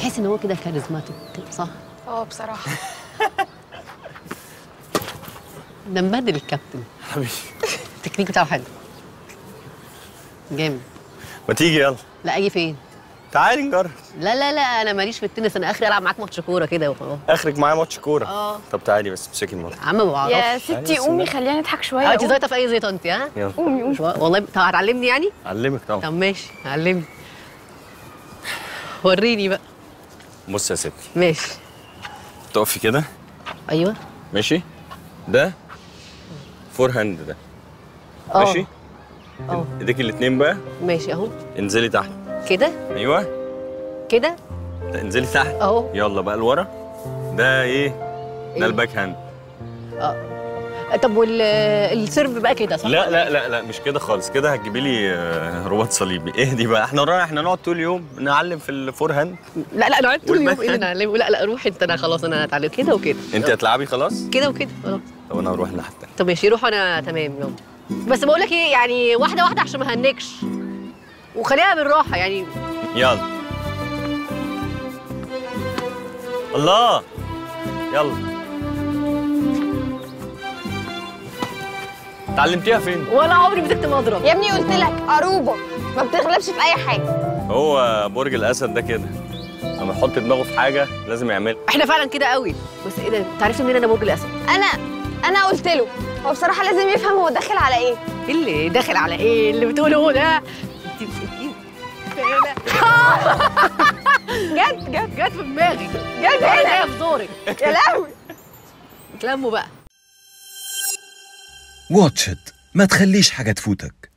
تحس ان هو كده كاريزماتيك صح؟ بصراحه. ده مبهدل الكابتن حبيبي. التكنيك بتاعه حلو جامد. ما تيجي يلا. لا اجي فين؟ تعالي نجرب. لا لا لا انا ماليش في التنس، انا اخري العب معاك ماتش كوره كده وخلاص. اخرك معايا ماتش كوره؟ طب تعالي بس امسكي المضرب. يا عم ما بعرفش. يا ستي قومي خلينا نضحك شويه. انت زيطه في اي زيطه انت ها؟ يلا قومي قومي. والله طب هتعلمني يعني؟ علمك طبعا. طب ماشي علمني. وريني بقى. بص يا ستي. ماشي. تقفي كده. ايوه. ماشي. ده فور هاند ده. ماشي. ايديك الاتنين بقى. ماشي اهو. انزلي تحت. كده. ايوه. كده. انزلي تحت اهو. يلا بقى لورا. ده ايه؟ ده الباك هاند. طب والسيرف بقى كده صح؟ لا لا لا لا مش كده خالص، كده هتجيبي لي رباط صليبي. اهدي بقى، احنا ورانا احنا نقعد طول اليوم نعلم في الفور هاند. لا لا نقعد طول اليوم ايه اللي نعلمه؟ لا لا روح انت، انا خلاص انا هتعلم كده وكده. انت هتلعبي خلاص؟ كده وكده خلاص. طب انا هروح الناحيه التانيه. طب ماشي روح انا تمام يلا. بس بقول لك ايه يعني واحده واحده عشان ما هنكش وخليها بالراحه يعني. يلا. الله. يلا. اتعلمتيها فين؟ ولا عمري مسكت مضرب يا ابني قلت لك قروبه ما بتغلبش في اي حاجه. هو برج الاسد ده كده لما يحط دماغه في حاجه لازم يعملها. احنا فعلا كده قوي. بس ايه ده انت عرفت منين انا برج الاسد؟ انا قلت له هو بصراحه لازم يفهم هو داخل على ايه. ايه اللي داخل على ايه اللي بتقوله هو ده؟ انت مسكين. جت في دماغي. جت هنا في زورك. يا لهوي. اتلموا بقى. واتش إت، ما تخليش حاجة تفوتك.